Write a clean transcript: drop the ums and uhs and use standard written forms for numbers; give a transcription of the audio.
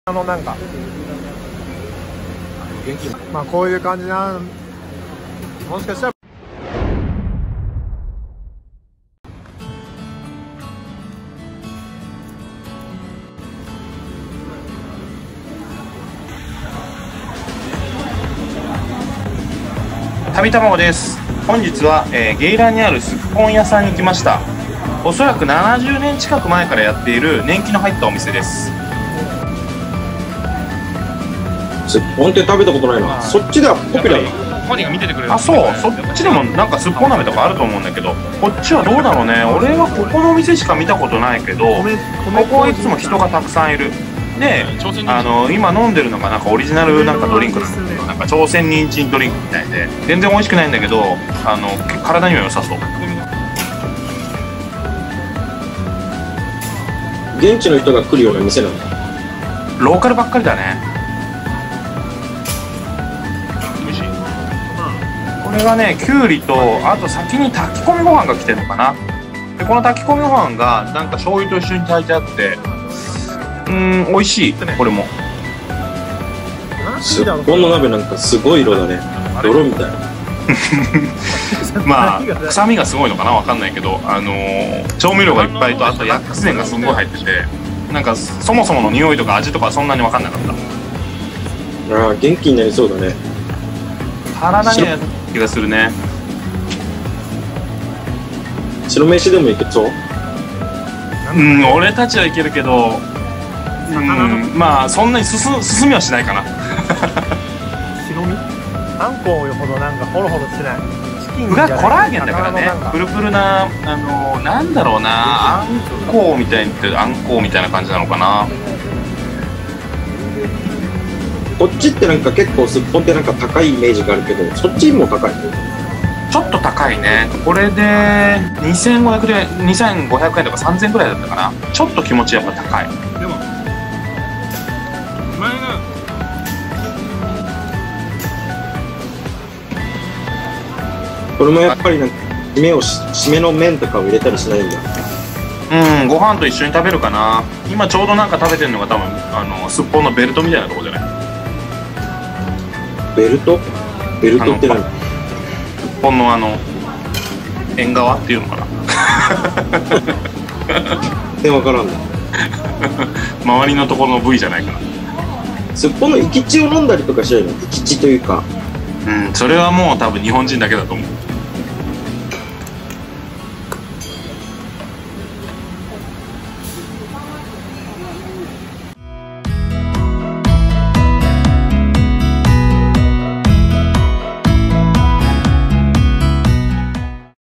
なんかまあこういう感じなん、もしかしたら旅卵です。本日は、ゲイラーにあるすっぽん屋さんに来ました。おそらく70年近く前からやっている年季の入ったお店です。 すっぽんって食べたことないな。そっちではポピュラーな。 本人が見ててくれる。あ、そう、そっちでもなんかすっぽん鍋とかあると思うんだけど、こっちはどうだろうね。俺はここのお店しか見たことないけど、ここはいつも人がたくさんいる。で、今飲んでるのがなんかオリジナルなんかドリンクなんだけど、なんか朝鮮人参ドリンクみたいで、全然美味しくないんだけど、体には良さそう。 現地の人が来るような店なんだ。 ローカルばっかりだね。これがね、きゅうりと、あと先に炊き込みご飯が来てるのかな。でこの炊き込みご飯がなんか醤油と一緒に炊いてあって、美味しい。これもすっぽんの鍋なんかすごい色だね。泥みたい。 まあ臭みがすごいのかな、わかんないけど、調味料がいっぱいと、あと薬膳がすごい入ってて、なんかそもそもの匂いとか味とかそんなにわかんなかった。 ああ、元気になりそうだね。 体には気がするね。 白飯でもいけそう。 俺たちはいけるけど、まあそんなに進みはしないかな。 白身あんこほどなんかホロホロしてない。 具がコラーゲンだからね。プルプルな、なんだろうな、あんこうみたいにあんこうみたいな感じなのかな。 こっちってなんか結構すっぽんってなんか高いイメージがあるけど、そっちも高い。 ちょっと高いね。これで2500円、2500円とか3000円くらいだったかな。ちょっと気持ちやっぱ高い。でも前がこれもやっぱりなんか締めの麺とかを入れたりしないんだ。 ご飯と一緒に食べるかな。今ちょうどなんか食べてるのが多分すっぽんのベルトみたいなとこじゃない。 ベルトって何？ 日本の縁側っていうのかな。 分からんだ。 周りのところの部位じゃないかな。 すっぽんの生き血を飲んだりとかしないの？生き血というか。 それはもう多分日本人だけだと思う。